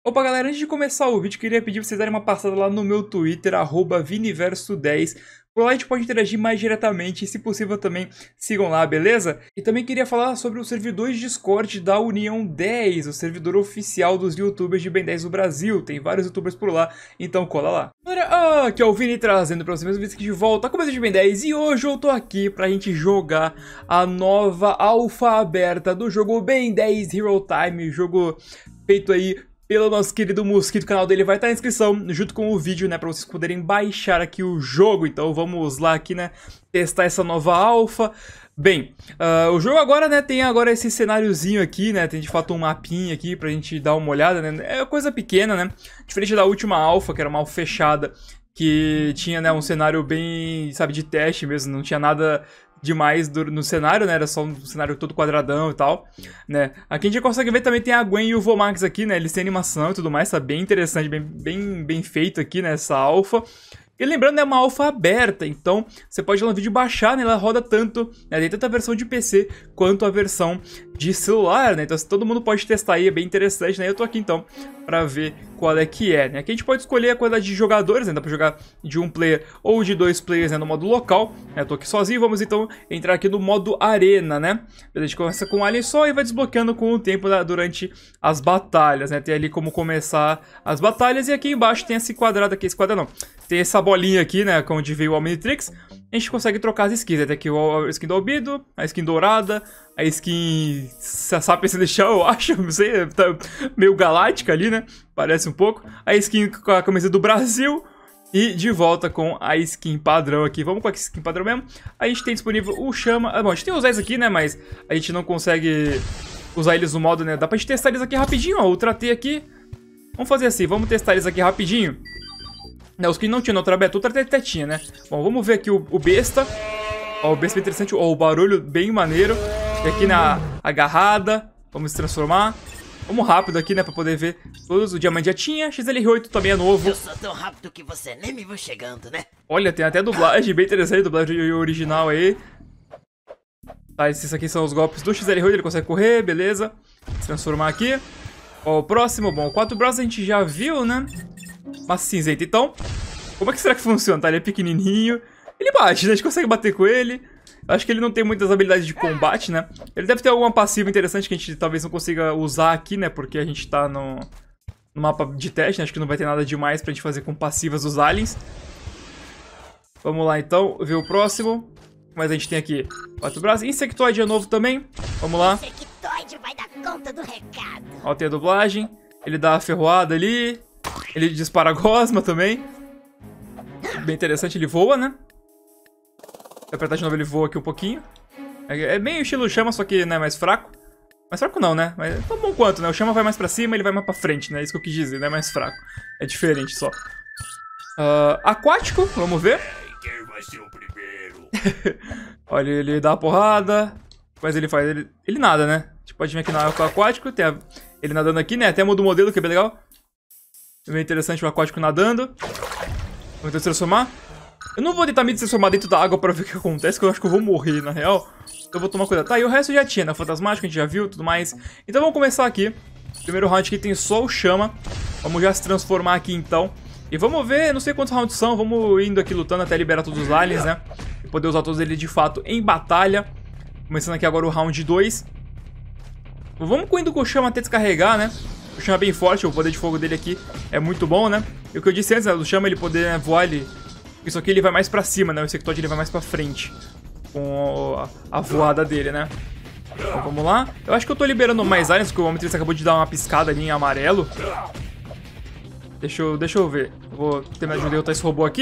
Opa galera, antes de começar o vídeo, queria pedir pra vocês darem uma passada lá no meu Twitter, @viniverso10. Por lá a gente pode interagir mais diretamente e, se possível, também sigam lá, beleza? E também queria falar sobre os servidores de Discord da União 10, o servidor oficial dos youtubers de Ben 10 do Brasil. Tem vários youtubers por lá, então cola lá. Galera, aqui é o Vini trazendo pra vocês mais um vídeo aqui de volta com mais de Ben 10. E hoje eu tô aqui pra gente jogar a nova alfa aberta do jogo Ben 10 Hero Time, jogo feito aí pelo nosso querido Mosquito. O canal dele vai estar na descrição, junto com o vídeo, né, pra vocês poderem baixar aqui o jogo. Então vamos lá aqui, né, testar essa nova alfa. Bem, o jogo agora, né, tem agora esse cenáriozinho aqui, né, tem de fato um mapinha aqui pra gente dar uma olhada, né, é coisa pequena, né, diferente da última alfa, que era uma alfa fechada, que tinha, né, um cenário bem, sabe, de teste mesmo, não tinha nada demais no cenário, né, era só um cenário todo quadradão e tal, né. Aqui a gente consegue ver também tem a Gwen e o Vomax aqui, né, eles têm animação e tudo mais, tá bem interessante, bem feito aqui nessa alfa. E lembrando, é uma alfa aberta, então você pode ir lá no vídeo baixar, né, ela roda tanto, né, tem tanto a versão de PC quanto a versão de celular, né, então todo mundo pode testar aí, é bem interessante, né, eu tô aqui então pra ver qual é que é, né, aqui a gente pode escolher a quantidade de jogadores, né, dá pra jogar de um player ou de dois players, né, no modo local, né, eu tô aqui sozinho, vamos então entrar aqui no modo arena, né, a gente começa com um alien só e vai desbloqueando com o tempo durante as batalhas, né, tem ali como começar as batalhas e aqui embaixo tem esse quadrado aqui, tem essa bolinha aqui, né, onde veio o Omnitrix, a gente consegue trocar as skins, né, tem aqui a skin do Albedo, a skin dourada, a skin Sapien Celestial, eu acho, não sei, tá meio galáctica ali, né, parece um pouco, a skin com a camisa do Brasil e de volta com a skin padrão aqui, vamos com a skin padrão mesmo, a gente tem disponível o Chama, bom, a gente tem os 10 aqui, né, mas a gente não consegue usar eles no modo, né, dá pra gente testar eles aqui rapidinho, ó, Ultra T aqui, vamos fazer assim, vamos testar eles aqui rapidinho. Os que não tinham no Ultra Beta, Ultra até tinha, né? Bom, vamos ver aqui o Besta. Ó, o Besta bem interessante. Ó, o barulho bem maneiro. E aqui na agarrada. Vamos se transformar. Vamos rápido aqui, né? Pra poder ver todos. O Diamante já tinha. XL8 também é novo. Eu sou tão rápido que você nem me viu chegando, né? Olha, tem até dublagem bem interessante. Dublagem original aí. Tá, esses aqui são os golpes do XL8. Ele consegue correr, beleza. Se transformar aqui. Ó, o próximo. Bom, o 4 braços a gente já viu, né? Massa cinzenta, então, como é que será que funciona, tá? Ele é pequenininho, ele bate, né? A gente consegue bater com ele. Acho que ele não tem muitas habilidades de combate, né? Ele deve ter alguma passiva interessante que a gente talvez não consiga usar aqui, né? Porque a gente tá no mapa de teste, né? Acho que não vai ter nada demais pra gente fazer com passivas dos aliens. Vamos lá, então, ver o próximo. Mas a gente tem aqui 4 braços. Insectoide é novo também. Vamos lá. Insectoide vai dar conta do recado. Ó, tem a dublagem. Ele dá a ferroada ali. Ele dispara gosma também. Bem interessante, ele voa, né? Se apertar de novo ele voa aqui um pouquinho. É bem o estilo Chama, só que, né, mais fraco. Mais fraco não, né? Mas tão bom quanto, né? O Chama vai mais pra cima, ele vai mais pra frente, né? É isso que eu quis dizer, né? Mais fraco. É diferente só. Aquático, vamos ver. Quem vai ser o primeiro? Olha, ele dá uma porrada. Mas ele faz... Ele nada, né? A gente pode vir aqui no aquático. Tem ele nadando aqui, né? Até muda o modelo, que é bem legal. É bem interessante o aquático nadando. Vamos tentar se transformar. Eu não vou tentar me transformar dentro da água pra ver o que acontece, que eu acho que eu vou morrer, na real. Então eu vou tomar cuidado. Tá, e o resto já tinha, né? Fantasmático, a gente já viu, tudo mais. Então vamos começar aqui. Primeiro round aqui tem só o Chama. Vamos já se transformar aqui, então. E vamos ver, não sei quantos rounds são. Vamos indo aqui lutando até liberar todos os aliens, né? E poder usar todos eles de fato em batalha. Começando aqui agora o round 2. Vamos indo com o Chama até descarregar, né? O Chama é bem forte, o poder de fogo dele aqui é muito bom, né? E o que eu disse antes, né? O Chama, ele poder, né, voar, isso aqui ele vai mais pra cima, né? O Insectoide ele vai mais pra frente com a voada dele, né? Então vamos lá. Eu acho que eu tô liberando mais aliens, porque o Omnitrix acabou de dar uma piscada ali em amarelo. Deixa eu ver. Eu vou terminar de derrotar esse robô aqui.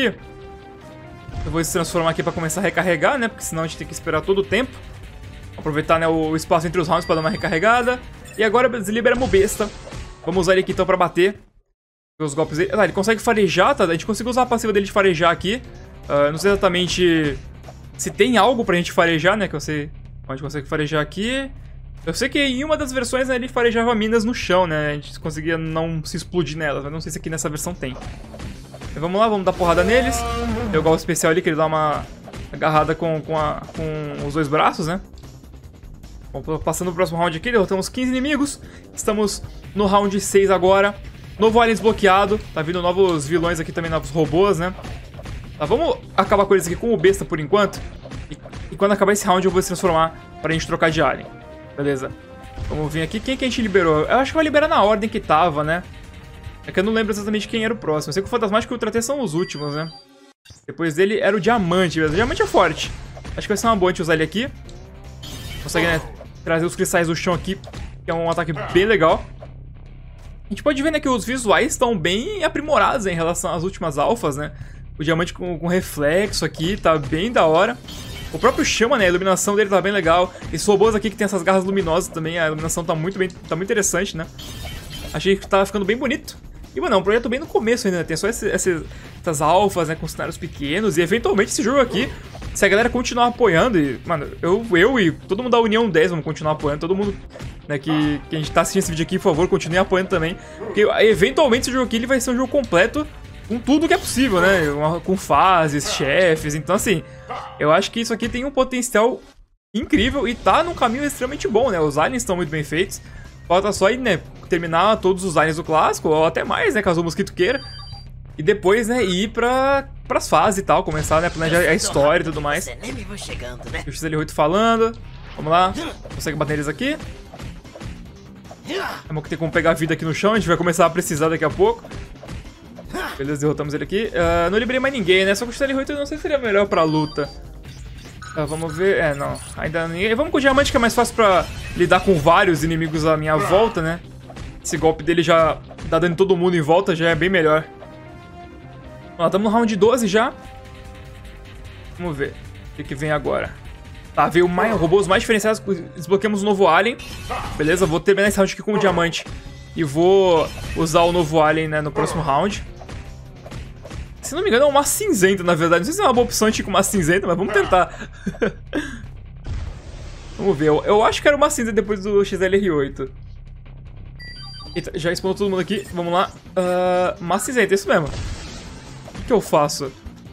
Eu vou se transformar aqui pra começar a recarregar, né? Porque senão a gente tem que esperar todo o tempo. Aproveitar, né, o espaço entre os rounds pra dar uma recarregada. E agora liberamos o Besta. Vamos usar ele aqui então pra bater. Os golpes dele. Ah, ele consegue farejar, tá? A gente conseguiu usar a passiva dele de farejar aqui. Não sei exatamente se tem algo pra gente farejar, né? Que eu sei. A gente consegue farejar aqui. Eu sei que em uma das versões, né, ele farejava minas no chão, né? A gente conseguia não se explodir nelas. Mas não sei se aqui nessa versão tem. Então, vamos lá, vamos dar porrada neles. Tem o golpe especial ali que ele dá uma agarrada com os dois braços, né? Bom, passando pro próximo round aqui, derrotamos 15 inimigos. Estamos no round 6 agora. Novo alien desbloqueado. Tá vindo novos vilões aqui também, novos robôs, né? Tá, vamos acabar com eles aqui com o besta por enquanto. E quando acabar esse round eu vou se transformar pra gente trocar de alien. Beleza. Vamos vir aqui. Quem que a gente liberou? Eu acho que vai liberar na ordem que tava, né? É que eu não lembro exatamente quem era o próximo. Eu sei que o Fantasmático e o Ultratê são os últimos, né? Depois dele era o Diamante. O Diamante é forte. Acho que vai ser uma boa a gente usar ele aqui. Consegue, né, trazer os cristais do chão aqui, que é um ataque bem legal. A gente pode ver, né, que os visuais estão bem aprimorados, né, em relação às últimas alfas, né? O Diamante com reflexo aqui tá bem da hora. O próprio chama, né, a iluminação dele tá bem legal. Esses robôs aqui que tem essas garras luminosas também, a iluminação tá muito interessante, né? Achei que tá ficando bem bonito. E, mano, é um projeto bem no começo ainda, né? Tem só essas alfas, né, com cenários pequenos. E, eventualmente, esse jogo aqui, se a galera continuar apoiando, e, mano, eu e todo mundo da União 10 vamos continuar apoiando. Todo mundo, né, que a gente tá assistindo esse vídeo aqui, por favor, continue apoiando também. Porque, eventualmente, esse jogo aqui ele vai ser um jogo completo com tudo que é possível, né? Com fases, chefes. Então, assim, eu acho que isso aqui tem um potencial incrível e tá num caminho extremamente bom, né? Os aliens estão muito bem feitos. Falta só ir, né, terminar todos os aliens do clássico, ou até mais, né, caso o Mosquito queira. E depois, né, ir pras fases e tal, começar, né, a planejar a história e tudo mais. Você nem me viu chegando, né? O XL8 falando. Vamos lá. Consegue bater neles aqui. Vamos ter como pegar a vida aqui no chão, a gente vai começar a precisar daqui a pouco. Beleza, derrotamos ele aqui. Não liberei mais ninguém, né, só que o XL8 eu não sei se seria melhor pra luta. Vamos ver. Não. Ainda ninguém. Vamos com o Diamante, que é mais fácil pra lidar com vários inimigos à minha volta, né? Esse golpe dele já dá dano em todo mundo em volta, já é bem melhor. Ó, estamos no round 12 já. Vamos ver o que vem agora. Tá, veio robôs mais diferenciados. Desbloqueamos o novo alien. Beleza, vou terminar esse round aqui com o Diamante. E vou usar o novo alien, né, no próximo round. Se não me engano, é uma cinzenta, na verdade. Não sei se é uma boa opção a gente ir com uma cinzenta, mas vamos tentar. Vamos ver. Eu acho que era uma cinza depois do XLR8. Eita, já spawnou todo mundo aqui. Vamos lá. Uma cinzenta, é isso mesmo. O que eu faço?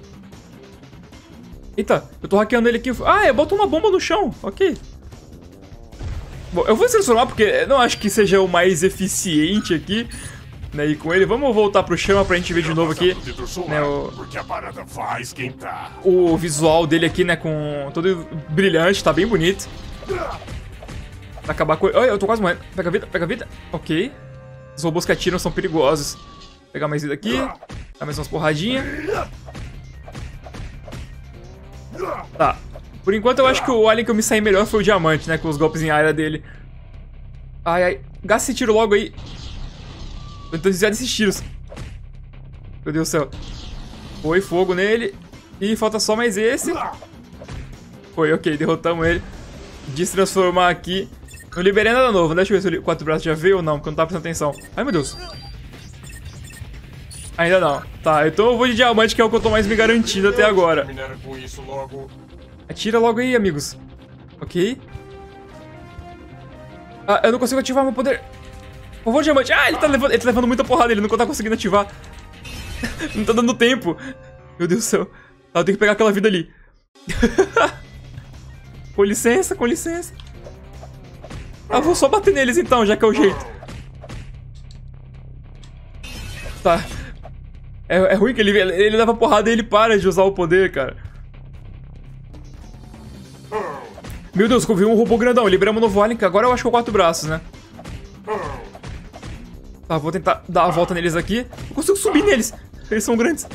Eita, eu tô hackeando ele aqui. Ah, eu boto uma bomba no chão. Ok. Bom, eu vou se transformar porque eu não acho que seja o mais eficiente aqui. Né, e com ele, vamos voltar pro chama pra gente ver de novo aqui, né, o visual dele aqui, né, com todo brilhante, tá bem bonito. Acabar com... Olha, eu tô quase morrendo. Pega vida, pega vida. Ok. Os robôs que atiram são perigosos. Vou pegar mais vida aqui. Dar mais umas porradinhas. Tá. Por enquanto eu acho que o alien que eu me saí melhor foi o Diamante, né, com os golpes em área dele. Ai, ai. Gasta esse tiro logo aí. Tô tentando desviar desses tiros. Meu Deus do céu. Foi fogo nele. E falta só mais esse. Foi, ok, derrotamos ele. De se transformar aqui. Não liberei nada novo, né? Deixa eu ver se o 4 braços já veio ou não, porque eu não tava prestando atenção. Ai, meu Deus. Ainda não. Tá, então eu vou de Diamante, que é o que eu tô mais me garantindo até agora. Atira logo aí, amigos. Ok. Eu não consigo ativar meu poder. Por favor, Diamante. Ah, ele tá levando muita porrada, ele não tá conseguindo ativar. Não tá dando tempo. Meu Deus do céu. Eu tenho que pegar aquela vida ali. Com licença, com licença. Vou só bater neles então, já que é o jeito. Tá. É ruim que ele leva porrada e ele para de usar o poder, cara. Meu Deus, eu vi um robô grandão. Liberamos o novo alien, que agora eu acho que é o 4 braços, né? Tá, vou tentar dar a volta neles aqui. Eu consigo subir neles. Eles são grandes.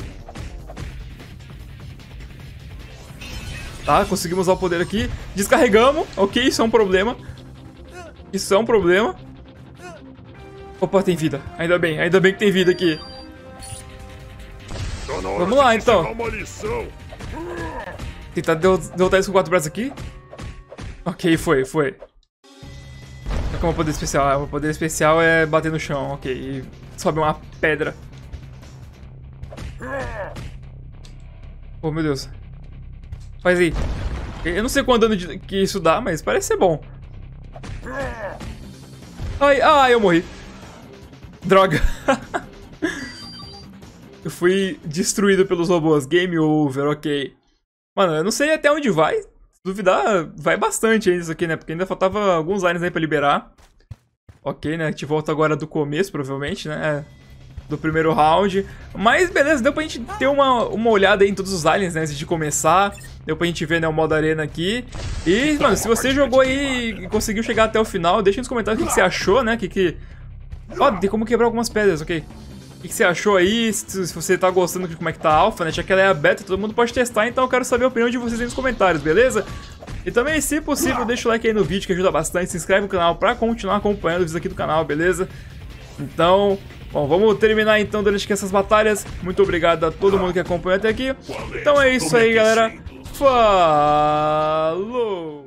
Tá, conseguimos usar o poder aqui. Descarregamos. Ok, isso é um problema. Isso é um problema. Opa, tem vida. Ainda bem que tem vida aqui. Vamos lá, então. Tentar derrotar eles com 4 braços aqui. Ok, foi. Qual é o meu poder especial? O poder especial é bater no chão, ok. E sobe uma pedra. Oh, meu Deus. Faz aí. Eu não sei quanto dano que isso dá, mas parece ser bom. Ai, eu morri. Droga. Eu fui destruído pelos robôs. Game over, ok. Mano, eu não sei até onde vai. Se duvidar, vai bastante ainda isso aqui, né? Porque ainda faltava alguns aliens aí pra liberar. Ok, né? A gente volta agora do começo, provavelmente, né? do primeiro round. Mas beleza, deu pra gente ter uma olhada aí em todos os aliens, né, antes de começar. Deu pra gente ver, né, o modo arena aqui. E, mano, se você jogou aí e conseguiu chegar até o final, deixa nos comentários o que você achou, né, Ó, tem como quebrar algumas pedras, ok? O que você achou aí, se você tá gostando de como é que tá a alpha, né? Já que ela é a beta, todo mundo pode testar, então eu quero saber a opinião de vocês aí nos comentários, beleza? E também, se possível, deixa o like aí no vídeo que ajuda bastante, se inscreve no canal pra continuar acompanhando os vídeos aqui do canal, beleza? Então, bom, vamos terminar então durante essas batalhas. Muito obrigado a todo mundo que acompanhou até aqui. Então é isso aí, galera. Falou!